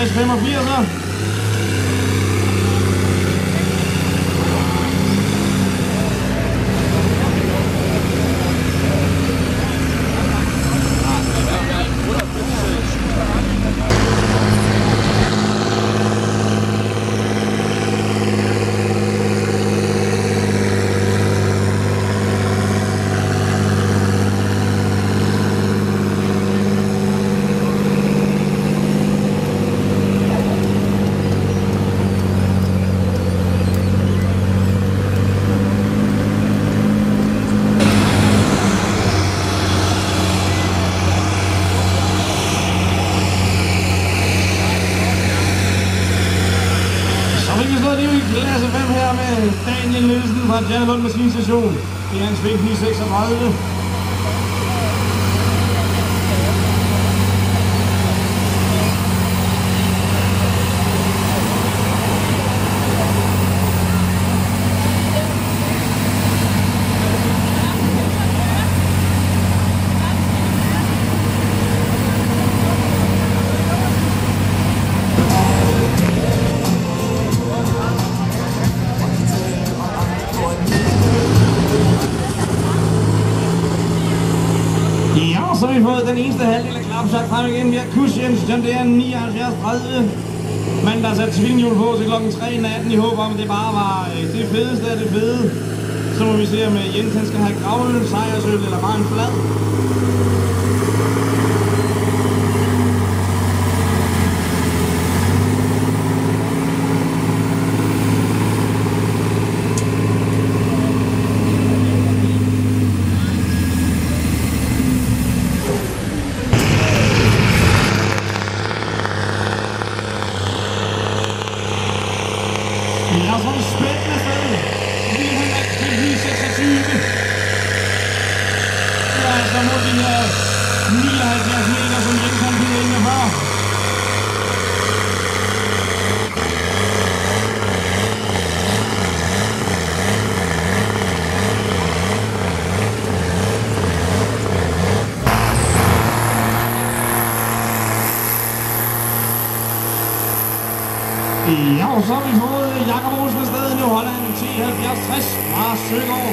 86'er. Klasse 5 her med Daniel Nielsen fra Tjerlund Maskinstation. Det er hans VP 36. Så har vi fået den eneste halvdel af klapsat frem igen. Vi har Cushions, den der 7930. Men der er sat svinghjul på til klokken 3 natten i håb om, at det bare var det fedeste af det fede. Så må vi se, om Jens han skal have gravøl, sejrsøl eller bare en flad. Ja, så er det spændende sted. Vi er med 26. Det er altså mod de her 79 meter, som Jens han byder ind med før. Ja, og så har vi fået Jakob Olsen afsted i New Holland, 107060 fra Søgaard.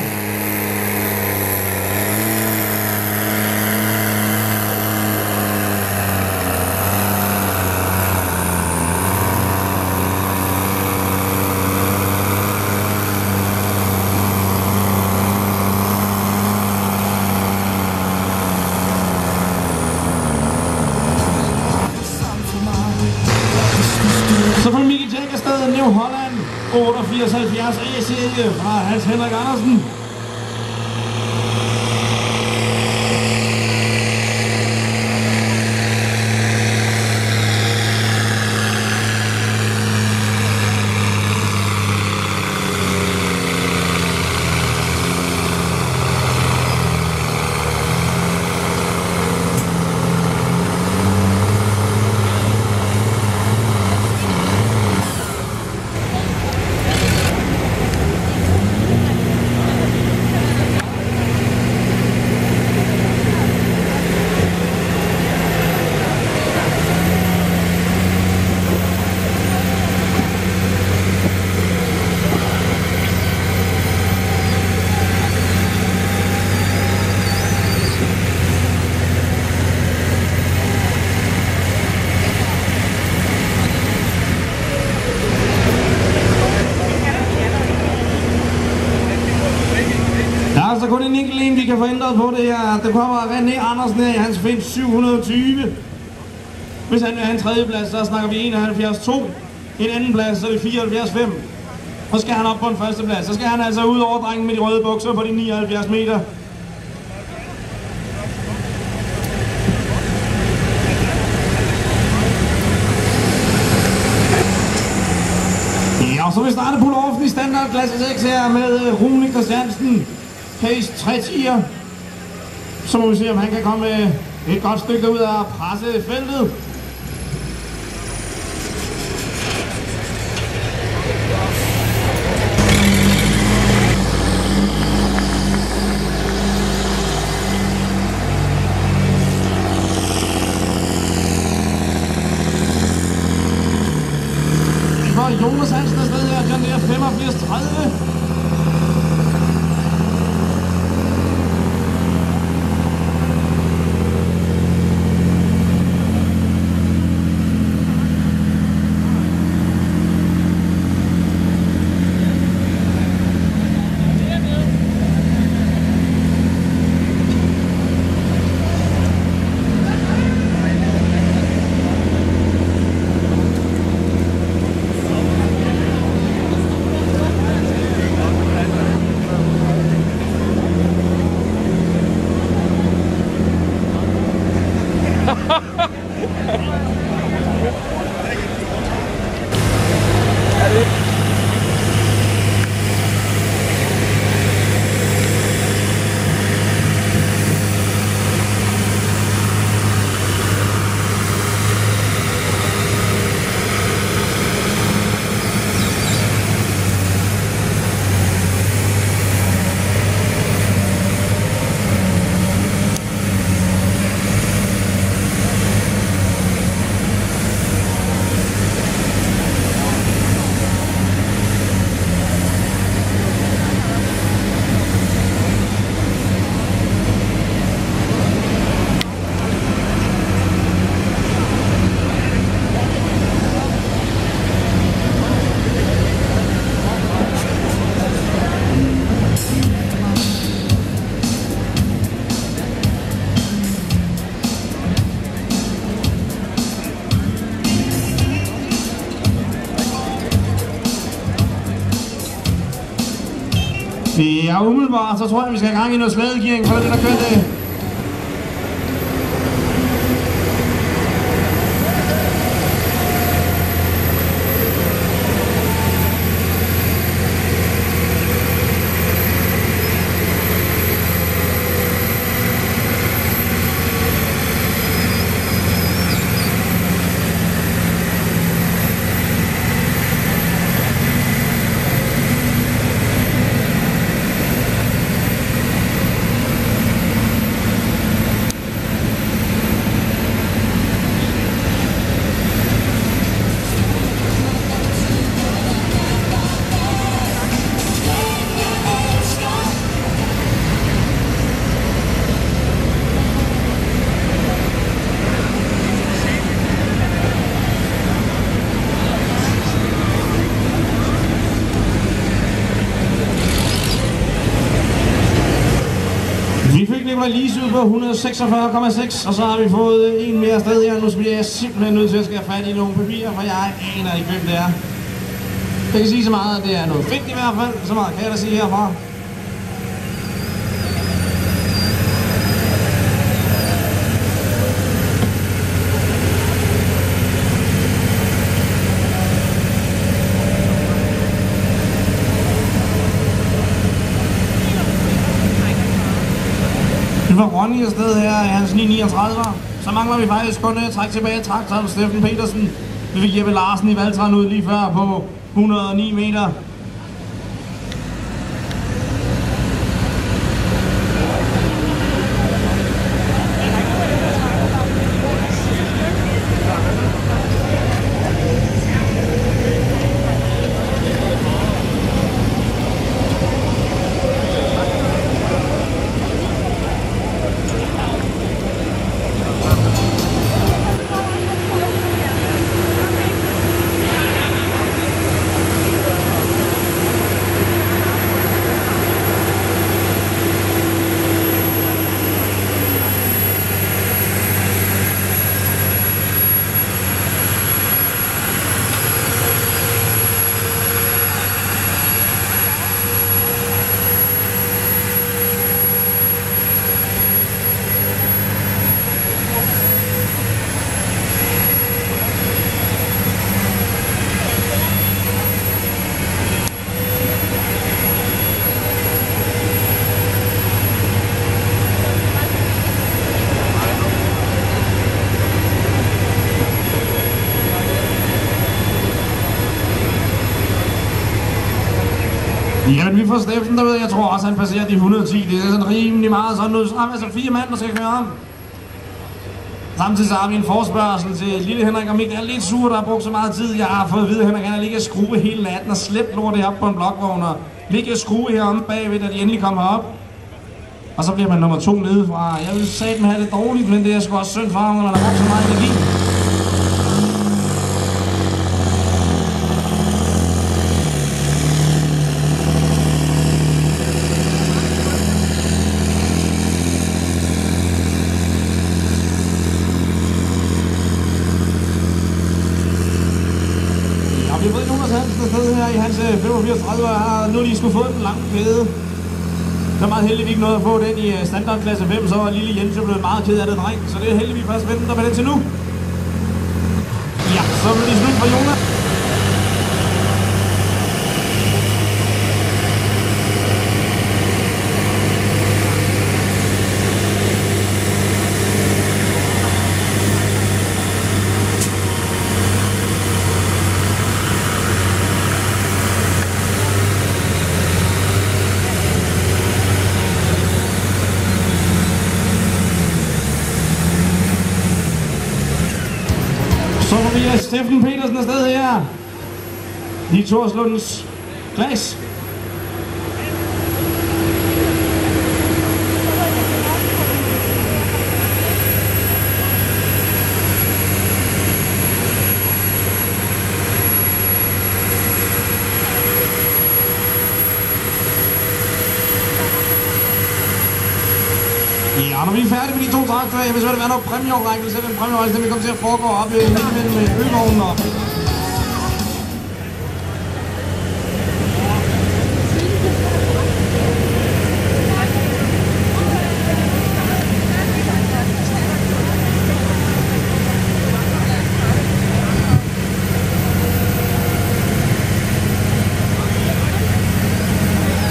Så får Mikkel Jack afsted New Holland, 8870 A-serie fra Hans Henrik Andersen. Der er altså kun en enkelt en, vi kan få ændret på det her. Det kommer René Andersen her i hans Finn 720. Hvis han vil have en tredjeplads, så snakker vi 71.2. En anden plads, så er det 74.5. Og skal han op på en førsteplads, så skal han altså ud over drengen med de røde bukser på de 79 meter. Ja, og så vil vi starte pull-offen i standard klasse 6 her med Rune Christiansen. Pace 310'er. Så må vi se, om han kan komme et godt stykke ud af pressefeltet. Jonas Hansen afsted her, John Deere 85-30. Ja, umiddelbart, så tror jeg, vi skal have gang i noget slædegearing for det, der kører det. Nikolaj Lise ud på 146,6, og så har vi fået en mere afsted her. Nu bliver jeg simpelthen nødt til at skære fat i nogle papirer, for jeg aner ikke, hvem det er. Jeg kan sige så meget, at det er noget fedt i hvert fald. Så meget kan jeg da sige herfra. Vi får Ronny afsted her i hans 939. Så mangler vi faktisk kun at trække tilbage traktoren Steffen Petersen. Vi fik Jeppe Larsen i Valtran ud lige før på 109 meter. Jamen, vi får Steffensen derude. Jeg tror også, han passerer de 110. Det er sådan rimelig meget sådan noget. Så har vi altså 4 mand, der skal køre om. Samtidig så har vi en forespørgsel til lille Henrik og Mikkel. Jeg er lidt sur, der har brugt så meget tid. Jeg har fået at vide, at Henrik han har ligget og skrue hele natten og slæbt lortet op på en blokvogn og ligge og skrue heromme bagved, da de endelig kommer op. Og så bliver man nummer 2 nedefra. Jeg vil satme have det dårligt, men det er sgu også synd for ham, når der er brugt så meget energi. Vi ved, Jonas Hansen er sted her i hans 85-30 år, har nu lige skulle få den lange kæde. Det er meget heldigt, vi ikke nåede at få den i standardklasse 5, så var lille Jens jo blevet meget ked af det, dreng. Så det er heldigt, vi først venter med den til nu. Ja, så vil det slut for Jonas. Så får vi Steffen Petersen afsted her i Torslunds Glas. Ja, når vi er færdige med de 2 traktorer, hvis der vil være noget præmieoverrækkelse, den præmieoverrækkelse, den vil komme til at foregå op i mellem ølvognen og...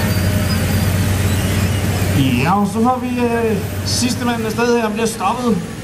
Ja, og så får vi sidste mand afsted her, bliver stoppet